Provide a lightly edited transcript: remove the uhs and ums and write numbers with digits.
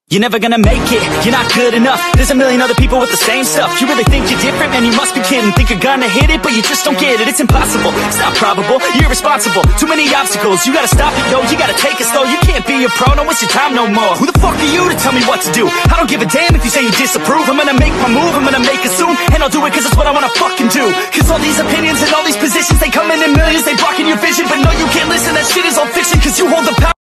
You're never gonna make it, you're not good enough. There's a million other people with the same stuff. You really think you're different? Man, you must be kidding. Think you're gonna hit it, but you just don't get it. It's impossible, it's not probable, you're irresponsible. Too many obstacles, you gotta stop it, yo. You gotta take it slow, you can't be a pro. Don't waste your time no more. Who the fuck are you to tell me what to do? I don't give a damn if you say you disapprove. I'm gonna make my move, I'm gonna make it soon. And I'll do it cause it's what I wanna fucking do. Cause all these opinions and all these positions, they come in millions. They blocking your vision, but no, you can't listen. That shit is all fiction, cause you hold the power.